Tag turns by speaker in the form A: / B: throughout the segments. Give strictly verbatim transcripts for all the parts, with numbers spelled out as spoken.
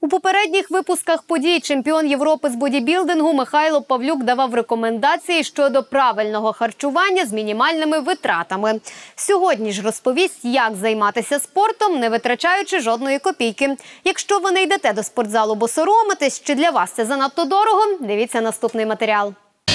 A: попередніх випусках подій чемпіон Європи з бодібілдингу Михайло Павлюк давав рекомендації щодо правильного харчування з мінімальними витратами. Сьогодні ж розповість, як займатися спортом, не витрачаючи жодної копійки. Якщо ви не йдете до спортзалу, бо соромитесь, чи для вас це занадто дорого, дивіться наступний матеріал.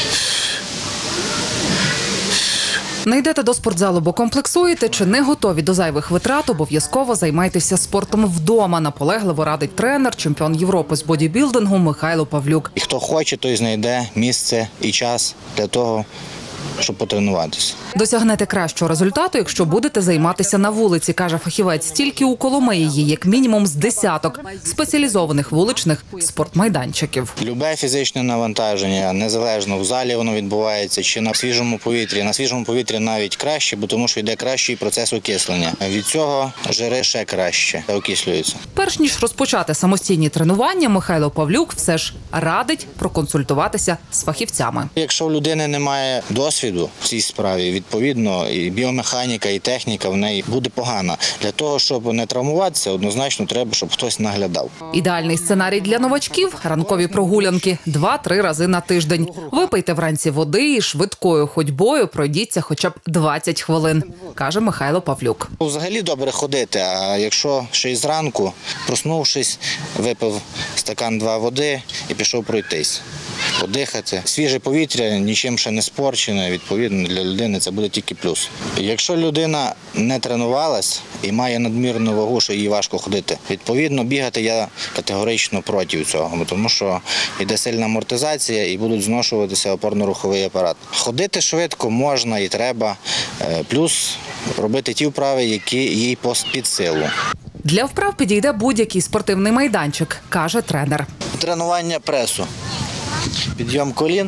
B: Не йдете до спортзалу, бо комплексуєте, чи не готові до зайвих витрат, обов'язково займайтеся спортом вдома, наполегливо радить тренер, чемпіон Європи з бодібілдингу Михайло Павлюк.
C: І хто хоче, той знайде місце і час для того, щоб потренуватися.
B: Досягнете кращого результату, якщо будете займатися на вулиці, каже фахівець. Тільки у Коломиї є як мінімум з десяток спеціалізованих вуличних спортмайданчиків.
C: Любе фізичне навантаження, незалежно в залі воно відбувається чи на свіжому повітрі. На свіжому повітрі навіть краще, бо тому що йде кращий процес окислення. Від цього жири ще краще окислюються.
B: Перш ніж розпочати самостійні тренування, Михайло Павлюк все ж радить проконсультуватися з фахівцями.
C: Якщо у людини немає досвіду в цій справі, відповідно, і біомеханіка, і техніка в неї буде погана. Для того, щоб не травмуватися, однозначно треба, щоб хтось наглядав.
B: Ідеальний сценарій для новачків – ранкові прогулянки два-три рази на тиждень. Випийте вранці води і швидкою ходьбою пройдіться хоча б двадцять хвилин, каже Михайло Павлюк.
C: Взагалі добре ходити, а якщо ще й зранку, проснувшись, випив стакан-два води і пішов пройтись, подихати. Свіже повітря нічим ще не спорчене, відповідно, для людини це буде тільки плюс. Якщо людина не тренувалась і має надмірну вагу, що їй важко ходити, відповідно, бігати я категорично проти цього, тому що йде сильна амортизація і будуть зношуватися опорно-руховий апарат. Ходити швидко можна і треба, плюс робити ті вправи, які їй під силу.
B: Для вправ підійде будь-який спортивний майданчик, каже тренер.
C: Тренування пресу. Підйом колін.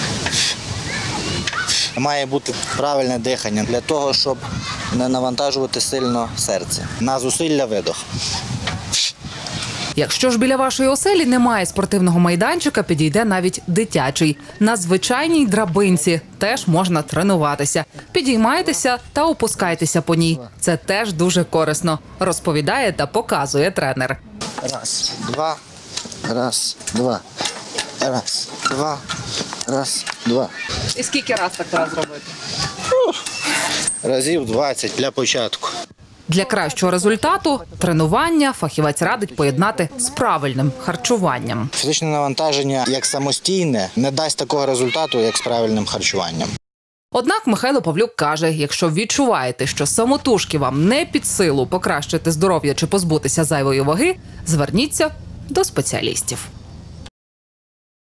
C: Має бути правильне дихання для того, щоб не навантажувати сильно серце. На зусилля видох.
B: Якщо ж біля вашої оселі немає спортивного майданчика, підійде навіть дитячий. На звичайній драбинці теж можна тренуватися. Підіймайтеся та опускайтеся по ній. Це теж дуже корисно, розповідає та показує тренер.
C: Раз, два, раз, два, раз, два, раз, два.
B: І скільки раз так треба зробити?
C: Разів двадцять для початку.
B: Для кращого результату тренування фахівець радить поєднати з правильним харчуванням.
C: Фізичне навантаження як самостійне не дасть такого результату, як з правильним харчуванням.
B: Однак Михайло Павлюк каже, якщо відчуваєте, що самотужки вам не під силу покращити здоров'я чи позбутися зайвої ваги, зверніться до спеціалістів.